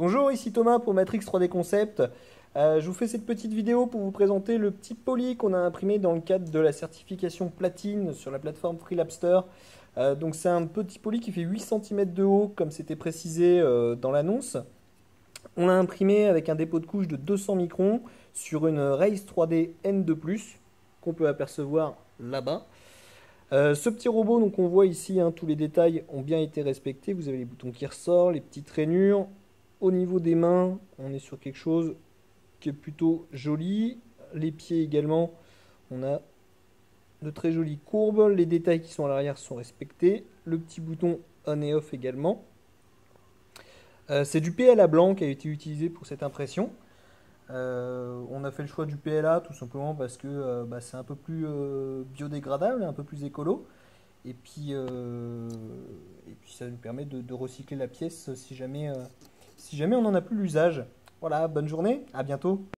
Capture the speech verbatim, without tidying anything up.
Bonjour, ici Thomas pour Matrix trois D Concept. Euh, je vous fais cette petite vidéo pour vous présenter le petit poly qu'on a imprimé dans le cadre de la certification platine sur la plateforme Freelabster. Euh, donc c'est un petit poly qui fait huit centimètres de haut comme c'était précisé euh, dans l'annonce. On l'a imprimé avec un dépôt de couche de deux cents microns sur une Raise trois D N deux plus qu'on peut apercevoir là-bas. Euh, ce petit robot, donc on voit ici, hein, tous les détails ont bien été respectés. Vous avez les boutons qui ressortent, les petites rainures. Au niveau des mains, on est sur quelque chose qui est plutôt joli. Les pieds également, on a de très jolies courbes. Les détails qui sont à l'arrière sont respectés. Le petit bouton on et off également. Euh, c'est du P L A blanc qui a été utilisé pour cette impression. Euh, on a fait le choix du P L A tout simplement parce que euh, bah, c'est un peu plus euh, biodégradable, un peu plus écolo. Et puis, euh, et puis ça nous permet de, de recycler la pièce si jamais, euh, si jamais on n'en a plus l'usage. Voilà, bonne journée, à bientôt.